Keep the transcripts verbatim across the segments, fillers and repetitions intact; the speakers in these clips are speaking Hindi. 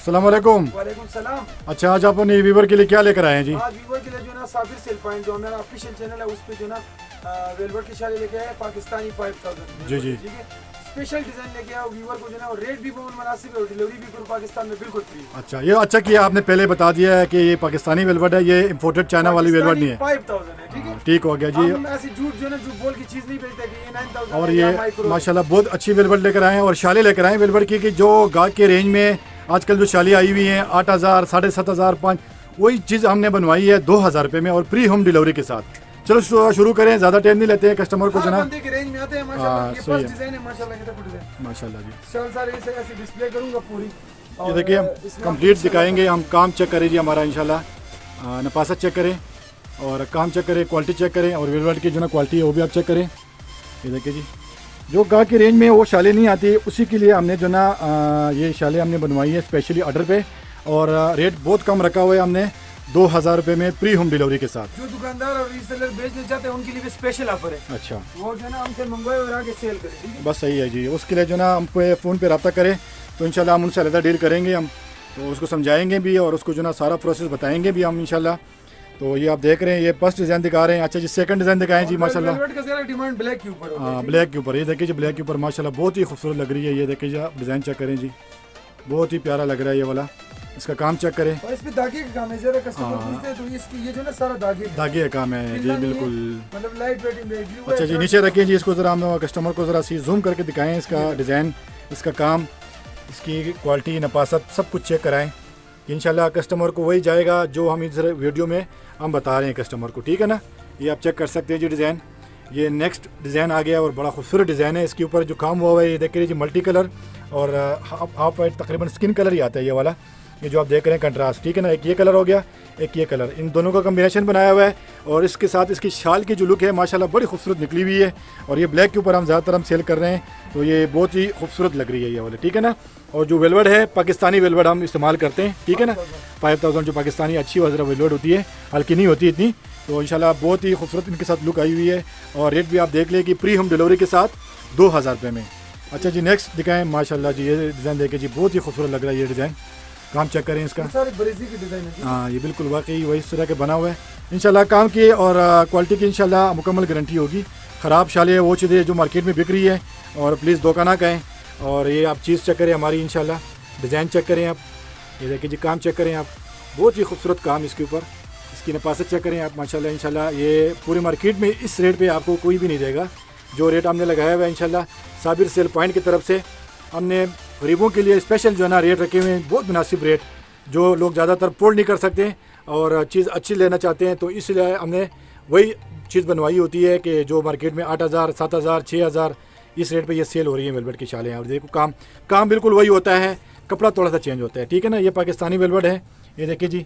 अस्सलाम वालेकुम। वालेकुम सलाम। अच्छा, आज आप अपने वीवर के लिए क्या लेकर आए हैं जी? आज वीवर के लिए जो ना साबिर सेल पॉइंट जो मेरा ऑफिशियल चैनल है उस पे जो ना वेलवेट की शादी लेके आए पाकिस्तानी फाइव थाउजेंड। जी जी, ठीक है, स्पेशल डिजाइन लेके आया वीवर को जो ना, और रेट भी बहुत मुनासिब है और डिलीवरी भी पूरे पाकिस्तान में बिल्कुल फ्री है। अच्छा, ये अच्छा किया आपने पहले बता दिया है कि ये पाकिस्तानी वेलवेट है, ये इम्पोर्टेड चाइना वाली वेलवेट नहीं है। फाइव थाउजेंड है। ठीक है, ठीक हो गया जी। हम ऐसे झूठ जो ना झूठ बोल की चीज नहीं बेचते कि ये नाइन थाउजेंड। और ये माशाल्लाह बहुत अच्छी वेलवेट लेकर आए हैं और शाले लेकर आए हैं वेलवेट की, कि जो गाहक के रेंज में आजकल जो शाली आई हुई हैं आठ हज़ार साढ़े सात हज़ार पाँच, वही चीज़ हमने बनवाई है दो हज़ार रुपये में और प्री होम डिलीवरी के साथ। चलो शुरू करें, ज़्यादा टाइम नहीं लेते हैं कस्टमर को जना। रेंज में आते हैं माशाल्लाह। ये फर्स्ट डिजाइन है माशाल्लाह, माशाल्लाह जी। चल सर इसे ऐसे डिस्प्ले करूंगा पूरी। ये देखिए हम कंप्लीट दिखाएंगे, हम काम चेक करें जी हमारा इंशाल्लाह। नपासत चेक करें और काम चेक करें, क्वालिटी चेक करें और वेलवेट की जो ना क्वालिटी है वो भी आप चेक करें। ये देखिए जी, जो गाहक की रेंज में वो शाले नहीं आती, उसी के लिए हमने जो ना ये शाले हमने बनवाई है स्पेशली ऑर्डर पे, और रेट बहुत कम रखा हुआ है हमने दो हज़ार रुपये में प्री होम डिलीवरी के साथ। जो दुकानदार और रीसेलर बेचने चाहते हैं उनके लिए भी स्पेशल ऑफर है। अच्छा, वो जो ना हमसे मंगवाए और आगे सेल करें। बस सही है जी, उसके लिए जो ना हम पे फ़ोन पे रब्ता करें तो इंशाल्लाह हम उनसे अलग डील करेंगे, हम तो उसको समझाएंगे भी और उसको जो ना सारा प्रोसेस बताएंगे भी हम इंशाल्लाह। तो ये आप देख रहे हैं, ये फर्स्ट डिज़ाइन दिखा रहे हैं। अच्छा जी, सेकंड डिज़ाइन दिखाएं जी माशाल्लाह। डिमांड ब्लैक के ऊपर। हाँ, ब्लैक के ऊपर। ये देखिए जी, ब्लैक के ऊपर माशाल्लाह बहुत ही खूबसूरत लग रही है। ये देखिए जी, आप डिज़ाइन चेक करें जी, बहुत ही प्यारा लग रहा है ये वाला। इसका काम चेक करें, और इसमें धागे का काम है। जरा कस्टमर पूछते हैं तो इसकी ये जो ना सारा धागे धागे का काम है जी, बिल्कुल मतलब लाइट वेटिंग है। अच्छा जी, नीचे रखिए जी इसको, ज़रा हम कस्टमर को ज़रा सी जूम करके दिखाएं इसका डिज़ाइन, इसका काम, इसकी क्वालिटी, नपासत, सब कुछ चेक कराएं। इंशाल्लाह कस्टमर को वही जाएगा जो हम इस वीडियो में हम बता रहे हैं कस्टमर को। ठीक है ना, ये आप चेक कर सकते हैं जी डिज़ाइन। ये नेक्स्ट डिज़ाइन आ गया और बड़ा खूबसूरत डिज़ाइन है। इसके ऊपर जो काम हुआ है ये देख लीजिए, मल्टी कलर और हाफ वाइट तकरीबन स्किन कलर ही आता है ये वाला, ये जो आप देख रहे हैं कंट्रास्ट। ठीक है ना, एक ये कलर हो गया, एक ये कलर, इन दोनों का कम्बिनेशन बनाया हुआ है। और इसके साथ इसकी शाल की जो लुक है माशाल्लाह बड़ी खूबसूरत निकली हुई है। और ये ब्लैक के ऊपर हम ज़्यादातर हम सेल कर रहे हैं, तो ये बहुत ही खूबसूरत लग रही है ये वाले। ठीक है ना, और जो वेलवेट है पाकिस्तानी वेलवेट हम इस्तेमाल करते हैं। ठीक है ना, फाइव थाउजेंड जो पाकिस्तानी अच्छी वजरा वेलवेट होती है, हल्की नहीं होती इतनी, तो इंशाल्लाह बहुत ही खूबसूरत इनके साथ लुक आई हुई है। और रेट भी आप देख लें कि प्री होम डिलीवरी के साथ दो हज़ार रुपये में। अच्छा जी, नेक्स्ट दिखाएं माशाल्लाह जी, ये डिज़ाइन देखे जी, बहुत ही खूबसूरत लग रहा है ये डिज़ाइन। काम चेक करें इसका। बरेज़ी की डिज़ाइन है। हाँ, ये बिल्कुल वाकई वही इस तरह के बना हुआ है। इंशाल्लाह काम की और क्वालिटी की इंशाल्लाह मुकम्मल गारंटी होगी। ख़राब शाले वो चीज़ें जो मार्केट में बिक रही है, और प्लीज़ धोखा ना कहें। और ये आप चीज़ चेक करें हमारी, इंशाल्लाह डिज़ाइन चेक करें आप, ये देखिए जी, काम चेक करें आप, बहुत ही खूबसूरत काम इसके ऊपर। इसकी नपासत चेक करें आप माशाल्लाह। इंशाल्लाह ये पूरे मार्केट में इस रेट पे आपको कोई भी नहीं देगा जो रेट हमने लगाया हुआ है। इंशाल्लाह साबिर सेल पॉइंट की तरफ से हमने गरीबों के लिए स्पेशल जो है ना रेट रखे हुए हैं, बहुत मुनासिब रेट, जो लोग ज़्यादातर अफोर्ड नहीं कर सकते और चीज़ अच्छी लेना चाहते हैं, तो इसलिए हमने वही चीज़ बनवाई होती है कि जो मार्केट में आठ हज़ार सात हज़ार छः हज़ार इस रेट पे ये सेल हो रही है वेलवेट की शालें। और देखो काम काम बिल्कुल वही होता है, कपड़ा थोड़ा सा चेंज होता है। ठीक है ना, ये पाकिस्तानी वेलवेट है, ये देखिए जी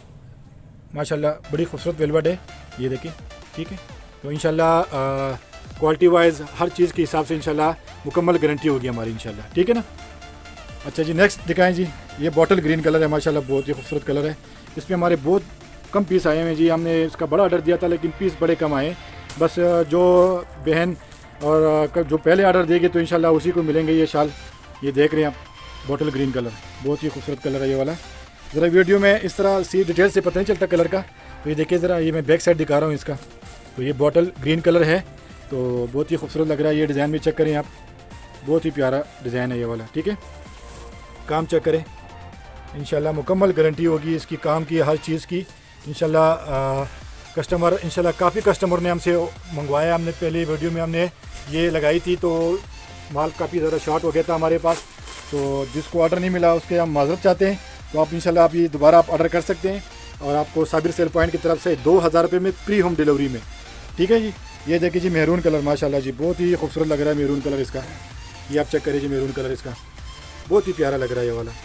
माशाल्लाह बड़ी खूबसूरत वेलवेट है, ये देखिए। ठीक है, तो इंशाल्लाह क्वालिटी वाइज हर चीज़ के हिसाब से इंशाल्लाह मुकम्मल गारंटी होगी हमारी इंशाल्लाह। ठीक है ना। अच्छा जी, नेक्स्ट दिखाएं जी, ये बॉटल ग्रीन कलर है माशाल्लाह, बहुत ही खूबसूरत कलर है। इसमें हमारे बहुत कम पीस आए हैं जी, हमने इसका बड़ा ऑर्डर दिया था लेकिन पीस बड़े कम आए। बस जो बहन और जो पहले ऑर्डर देगी तो इंशाल्लाह उसी को मिलेंगे ये शाल। ये देख रहे हैं आप, बॉटल ग्रीन कलर, बहुत ही खूबसूरत कलर है ये वाला। ज़रा वीडियो में इस तरह सी डिटेल से पता नहीं चलता कलर का, तो ये देखिए ज़रा, ये मैं बैक साइड दिखा रहा हूँ इसका। तो ये बॉटल ग्रीन कलर है, तो बहुत ही खूबसूरत लग रहा है। ये डिज़ाइन भी चेक करें आप, बहुत ही प्यारा डिज़ाइन है ये वाला। ठीक है, काम चेक करें, इंशाल्लाह मुकम्मल गारंटी होगी इसकी, काम की हर चीज़ की इंशाल्लाह। कस्टमर इंशाल्लाह काफ़ी कस्टमर ने हमसे मंगवाया, हमने पहले वीडियो में हमने ये लगाई थी तो माल काफ़ी ज़्यादा शॉर्ट हो गया था हमारे पास, तो जिसको ऑर्डर नहीं मिला उसके हम माजरत चाहते हैं। तो आप इंशाल्लाह आप ये दोबारा आप ऑर्डर कर सकते हैं और आपको साबिर सेल पॉइंट की तरफ से दो हज़ार रुपये में प्री होम डिलीवरी में। ठीक है जी, ये देखिए जी, मेहरून कलर माशाल्लाह जी, बहुत ही खूबसूरत लग रहा है मेहरून कलर इसका। ये आप चेक करिए जी, मेहरून कलर इसका बहुत ही प्यारा लग रहा है ये वाला।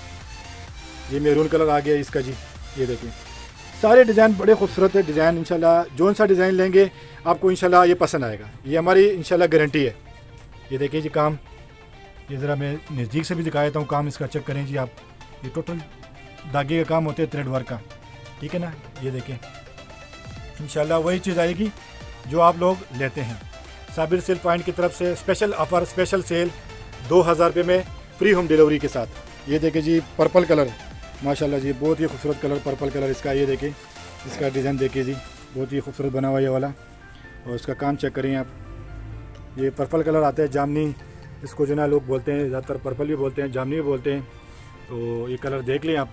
ये मेहरून कलर आ गया इसका जी, ये देखिए सारे डिज़ाइन बड़े खूबसूरत है डिज़ाइन। इंशाल्लाह जो सा डिज़ाइन लेंगे आपको इंशाल्लाह ये पसंद आएगा, ये हमारी इंशाल्लाह गारंटी है। ये देखिए जी काम, ये ज़रा मैं नज़दीक से भी दिखा देता हूँ काम इसका, चेक करें जी आप। ये टोटल धागे का काम होते हैं, थ्रेड वर्क का। ठीक है ना, ये देखें इंशाल्लाह वही चीज़ आएगी जो आप लोग लेते हैं। साबिर सेल पॉइंट की तरफ से स्पेशल ऑफ़र, स्पेशल सेल दो हज़ार रुपये में फ्री होम डिलीवरी के साथ। ये देखें जी पर्पल कलर, माशाल्लाह जी, बहुत ही खूबसूरत कलर, पर्पल कलर इसका। ये देखिए इसका डिज़ाइन देखिए जी, बहुत ही खूबसूरत बना हुआ ये वाला। और इसका काम चेक करें आप, ये पर्पल कलर आता है, जामनी इसको जो ना लोग बोलते हैं, ज़्यादातर पर्पल भी बोलते हैं, जामनी भी बोलते हैं। तो ये कलर देख लें आप,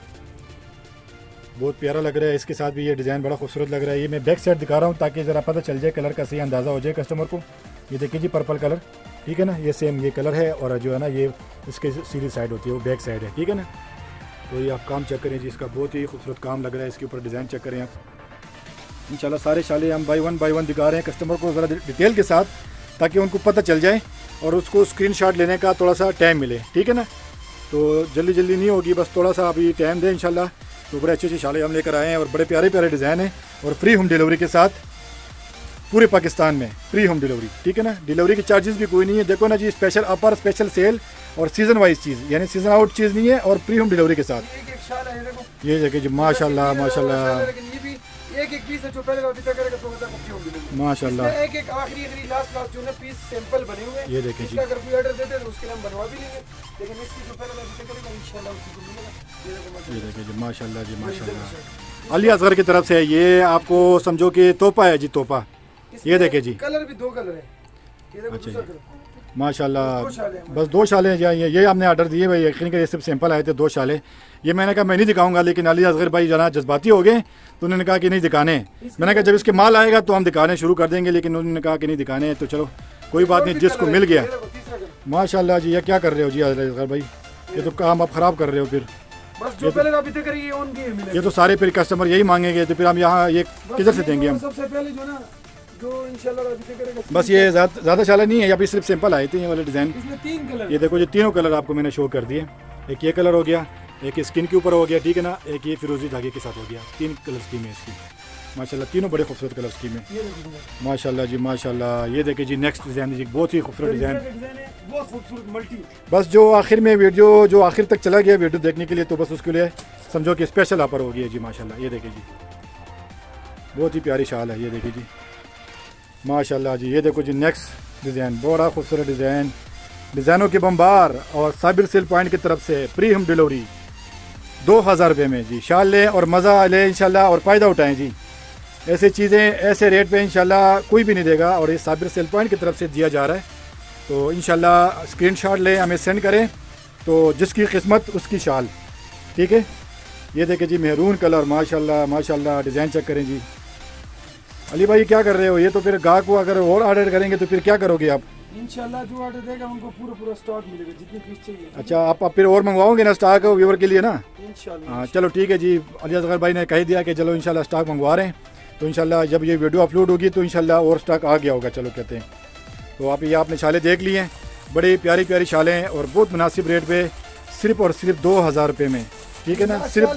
बहुत प्यारा लग रहा है। इसके साथ भी ये डिज़ाइन बड़ा खूबसूरत लग रहा है। ये मैं बैक साइड दिखा रहा हूँ ताकि ज़रा पता चल जाए, कलर का सही अंदाज़ा हो जाए कस्टमर को। ये देखिए जी पर्पल कलर, ठीक है ना, ये सेम ये कलर है। और जो है ना ये इसके सीधी साइड होती है, वो बैक साइड है, ठीक है ना। तो ये आप काम चेक करें जी, इसका बहुत ही खूबसूरत काम लग रहा है। इसके ऊपर डिज़ाइन चेक करें आप। इंशाल्लाह सारे शाले हम बाई वन बाई वन दिखा रहे हैं कस्टमर को ज़रा डिटेल के साथ, ताकि उनको पता चल जाए और उसको स्क्रीनशॉट लेने का थोड़ा सा टाइम मिले, ठीक है ना। तो जल्दी जल्दी नहीं होगी, बस थोड़ा सा अभी टाइम दें इंशाल्लाह। तो बड़े अच्छे अच्छे शाले हम लेकर आए हैं और बड़े प्यारे प्यारे डिज़ाइन हैं और फ्री होम डिलीवरी के साथ पूरे पाकिस्तान में फ्री होम डिलीवरी, ठीक है ना। डिलीवरी के चार्जेस भी कोई नहीं है। देखो ना जी, स्पेशल ऑफर, स्पेशल सेल और सीज़न वाइज चीज़, यानी सीज़न आउट चीज़ नहीं है और फ्री होम डिलीवरी के साथ। ये देखिए जी माशाल्लाह माशाल्लाह एक एक पीस है जो पहले अभी तक करेगा तो मतलब फ्री होम डिलीवरी माशाल्लाह। एक एक आखिरी आखिरी लास्ट लास्ट जो है पीस सैंपल बने हुए हैं। ये देखिए जी, अगर कोई ऑर्डर देते तो उसके लिए हम बनवा भी लेंगे, लेकिन इसकी जो पहले अभी तक करेगा इंशाल्लाह उसी को मिलेगा। ये देखिए जी माशाल्लाह जी माशाल्लाह। अली असगर की तरफ से ये आपको समझो कि तोहफा है जी, तोहफा। ये देखिए जी, कलर भी दो कलर है। ये देखो अच्छा दूसरा जी कलर माशाल्लाह, बस दो शाले हैं। ये ये आपने ऑर्डर दिए भाई, यकीन करिए सिर्फ सैंपल आए थे दो शाले। ये मैंने कहा मैं नहीं दिखाऊंगा, लेकिन अली असगर भाई जना जज्बाती हो गए तो उन्होंने कहा कि नहीं दिखाने। मैंने कहा जब इसके माल आएगा तो हम दिखाने शुरू कर देंगे, लेकिन उन्होंने कहा कि नहीं दिखाने। तो चलो कोई बात नहीं, जिसको मिल गया माशाल्लाह जी। ये क्या कर रहे हो जी अली असगर भाई, ये तो काम आप ख़राब कर रहे हो। फिर बस जो पहले अभी तक ये ऑन किए मिले, ये तो सारे फिर कस्टमर यही मांगेंगे, तो फिर हम यहाँ ये किधर से देंगे हम। सबसे पहले जो ना जो इंशाल्लाह अभी तक करेगा। बस ये ज़्यादा शाला नहीं है, अभी सिर्फ सिंपल आए थे ये वाले डिज़ाइन। इसमें तीन कलर, ये देखो ये तीनों कलर आपको मैंने शो कर दिए। एक ये कलर हो गया, एक स्किन के ऊपर हो गया, ठीक है ना, एक ये फिरोजी धागे के साथ हो गया। तीन कलर स्कीम है इसकी माशाल्लाह, तीनों बड़े खूबसूरत कलर स्कीम है माशाल्लाह जी माशाल्लाह। ये देखिए जी नेक्स्ट डिज़ाइन जी, बहुत ही खूबसूरत डिज़ाइन, बहुत खूबसूरत मल्टी। बस जो आखिर में वीडियो जो आखिर तक चला गया वीडियो देखने के लिए, तो बस उसके लिए समझो कि स्पेशल ऑफर हो गया जी माशाल्लाह। ये देखिए जी बहुत ही प्यारी शाल है, ये देखिए जी माशाल्लाह जी। ये देखो जी नेक्स्ट डिज़ाइन, बड़ा खूबसूरत डिज़ाइन, डिज़ाइनों के बम्बार और साबिर सेल पॉइंट की तरफ से फ्री होम डिलीवरी दो हज़ार रुपये में जी। शाल लें और मज़ा लें इंशाल्लाह और फ़ायदा उठाएं जी। ऐसी चीज़ें ऐसे रेट पे इंशाल्लाह कोई भी नहीं देगा और ये साबिर सेल पॉइंट की तरफ से दिया जा रहा है। तो इंशाल्लाह स्क्रीनशॉट लें, हमें सेंड करें, तो जिसकी किस्मत उसकी शाल, ठीक है। ये देखें जी मेहरून कलर माशाल्लाह माशाल्लाह, डिज़ाइन चेक करें जी। अली भाई क्या कर रहे हो, ये तो फिर गाहक को अगर और ऑर्डर करेंगे तो फिर क्या करोगे आप? इंशाल्लाह जो ऑर्डर देगा उनको पूरा पूरा स्टॉक मिलेगा, जितनी पीस चाहिए। अच्छा, आप, आप फिर और मंगवाओगे ना स्टॉक व्यूवर के लिए ना? इंशाल्लाह। हाँ चलो ठीक है जी, अली असगर भाई ने कह दिया कि चलो इंशाल्लाह स्टॉक मंगवा रहे हैं, तो इंशाल्लाह जब ये वीडियो अपलोड होगी तो इंशाल्लाह और स्टॉक आ गया होगा। चलो कहते हैं, तो आप ये आपने शालें देख ली हैं, बड़ी प्यारी प्यारी शालें हैं और बहुत मुनासिब रेट पे, सिर्फ और सिर्फ दो हज़ार रुपये में, ठीक है ना। सिर्फ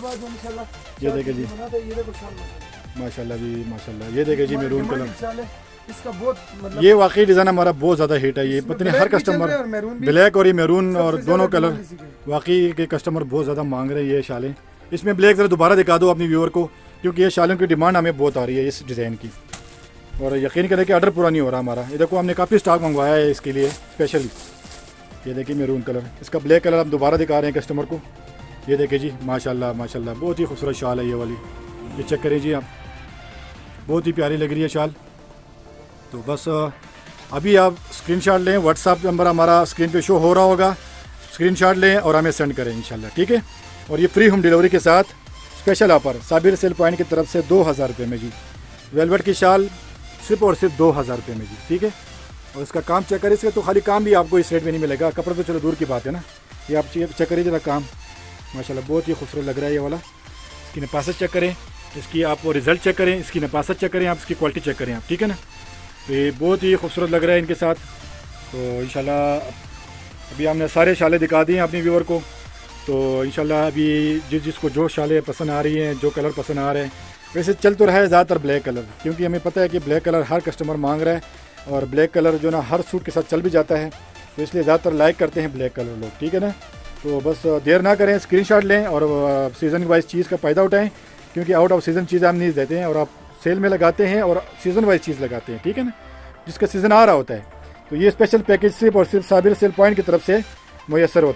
ये देखे जी माशाल्लाह जी माशाल्लाह। ये देखे जी मेरून कलर, इसका बहुत मतलब ये वाकई डिज़ाइन हमारा बहुत ज़्यादा हिट है। ये पता नहीं हर कस्टमर ब्लैक और ये मेरून और दोनों कलर वाकई के कस्टमर बहुत ज़्यादा मांग रहे हैं ये शालें। इसमें ब्लैक ज़रा दोबारा दिखा दो अपनी व्यूअर को, क्योंकि ये शालों की डिमांड हमें बहुत आ रही है इस डिज़ाइन की, और यकीन करें कि ऑर्डर पूरा नहीं हो रहा हमारा। ये देखो हमने काफ़ी स्टॉक मंगवाया है इसके लिए स्पेशली। ये देखिए मेरून कलर, इसका ब्लैक कलर हम दोबारा दिखा रहे हैं कस्टमर को। ये देखिए जी माशाल्लाह माशाल्लाह, बहुत ही खूबसूरत शाल है ये वाली। ये चेक करें जी आप, बहुत ही प्यारी लग रही है शाल। तो बस अभी आप स्क्रीनशॉट लें, व्हाट्सएप नंबर हमारा स्क्रीन पे शो हो रहा होगा, स्क्रीनशॉट लें और हमें सेंड करें इंशाल्लाह, ठीक है। और ये फ्री होम डिलीवरी के साथ special offer Sabir sale point की तरफ से दो हज़ार रुपये में जी। वेलवेट की शाल सिर्फ और सिर्फ दो हज़ार रुपये में जी, ठीक है। और इसका काम चेक करें, इसका तो खाली काम भी आपको इस रेट में नहीं मिलेगा, कपड़ा तो चलो दूर की बात है ना। ये आप चेक करिए जरा काम, माशाल्लाह बहुत ही खूबसूरत लग रहा है ये वाला। इसकी नपासत चेक करें, इसकी आप रिज़ल्ट चेक करें, इसकी नपासत चेक करें आप, इसकी क्वालिटी चेक करें आप, ठीक है ना। तो ये बहुत ही खूबसूरत लग रहा है इनके साथ। तो इंशाल्लाह अभी हमने सारे शाले दिखा दिए हैं अपनी व्यूअर को। तो इंशाल्लाह अभी जिस जिसको जो शाले पसंद आ रही हैं, जो कलर पसंद आ रहे हैं, वैसे चल तो रहा है ज़्यादातर ब्लैक कलर, क्योंकि हमें पता है कि ब्लैक कलर हर कस्टमर मांग रहा है और ब्लैक कलर जो ना हर सूट के साथ चल भी जाता है, तो इसलिए ज़्यादातर लाइक करते हैं ब्लैक कलर लोग, ठीक है ना। तो बस देर ना करें, स्क्रीनशॉट लें और सीज़न वाइज चीज़ का फ़ायदा उठाएं, क्योंकि आउट ऑफ सीज़न चीज़ें हम नहीं देते हैं और आप सेल में लगाते हैं और सीज़न वाइज चीज़ लगाते हैं, ठीक है ना, जिसका सीज़न आ रहा होता है। तो ये स्पेशल पैकेज सिर्फ और सिर्फ साबिर सेल पॉइंट की तरफ से मुयसर होता है।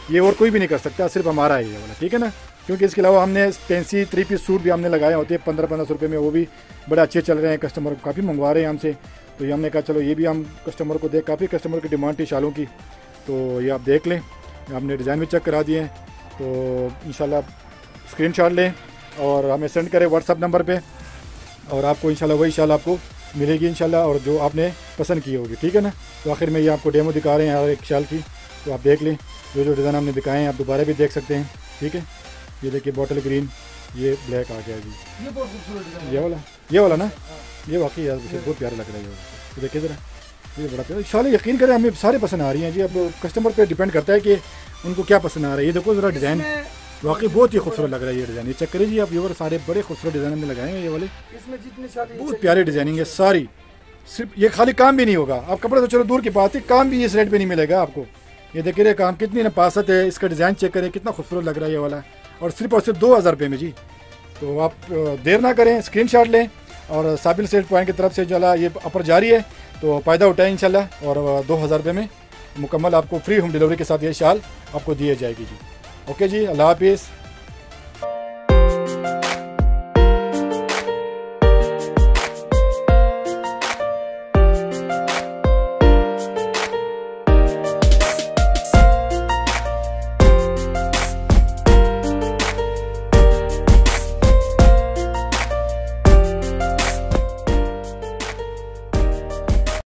ये और कोई भी नहीं कर सकता, सिर्फ हमारा है ये वाला, ठीक है ना। क्योंकि इसके अलावा हमने फैंसी थ्री पीस सूट भी हमने लगाए होते हैं पंद्रह पंद्रह सौ रुपये में, वो भी बड़े अच्छे चल रहे हैं, कस्टमर काफ़ी मंगवा रहे हैं हमसे। तो ये हमने कहा चलो ये भी हम कस्टमर को देख, काफ़ी कस्टमर की डिमांड थी शालों की, तो ये आप देख लें। हमने डिज़ाइन भी चेक करा दिए हैं, तो इंशाल्लाह स्क्रीनशॉट लें और हमें सेंड करें व्हाट्सअप नंबर पे, और आपको इंशाल्लाह वही शाल आपको मिलेगी इंशाल्लाह, और जो आपने पसंद की होगी, ठीक है ना। तो आखिर में ये आपको डेमो दिखा रहे हैं हर एक शाल की, तो आप देख लें। जो जो डिज़ाइन हमने दिखाए हैं आप दोबारा भी देख सकते हैं, ठीक है। ये देखिए बॉटल ग्रीन, ये ब्लैक आ गया जी, ये बहुत खूबसूरत डिजाइन ये वाला ये वाला ना, ये वाकई यार मुझे बहुत प्यारा लग रहा है ये वाला। तो देखिए ज़रा, ये बड़ा प्यारा शाल, यकीन करें हमें सारे पसंद आ रही हैं जी। अब कस्टमर पे डिपेंड करता है कि उनको क्या पसंद आ रहा है। ये देखो ज़रा डिज़ाइन वाकई बहुत ही खूबसूरत लग रहा है ये डिज़ाइन, ये चेक करिए जी आप। ये सारे बड़े खूबसूरत डिज़ाइन हमने लगाए हैं ये वाले, इसमें जितने सारे बहुत प्यारी डिज़ाइनिंग है सारी। सिर्फ ये खाली काम भी नहीं होगा, आप कपड़े तो चलो दूर की बात है, काम भी इस रेट पे नहीं मिलेगा आपको। ये देखिए रे काम कितनी नपासत है, इसका डिज़ाइन चेक करें कितना खूबसूरत लग रहा है ये वाला, और सिर्फ और सिर्फ दो हज़ार रुपये में जी। तो आप देर ना करें, स्क्रीनशॉट लें और साबिल सेल पॉइंट की तरफ से चला ये अपर जारी है, तो फ़ायदा उठाएं इंशाल्लाह। और दो हज़ार रुपये में मुकम्मल आपको फ्री होम डिलीवरी के साथ ये शाल आपको दिए जाएगी जी। ओके जी, अल्लाह हाफिज़।